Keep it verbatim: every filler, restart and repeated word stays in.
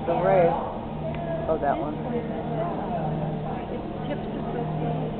The race. Oh, that one. It's tips associated.